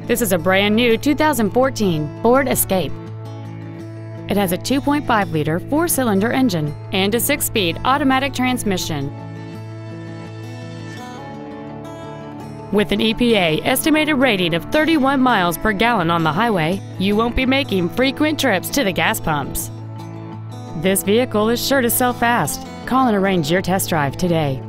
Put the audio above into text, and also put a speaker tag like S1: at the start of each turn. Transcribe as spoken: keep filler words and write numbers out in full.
S1: This is a brand new two thousand fourteen Ford Escape. It has a two point five liter four-cylinder engine and a six-speed automatic transmission. With an E P A estimated rating of thirty-one miles per gallon on the highway, you won't be making frequent trips to the gas pumps. This vehicle is sure to sell fast. Call and arrange your test drive today.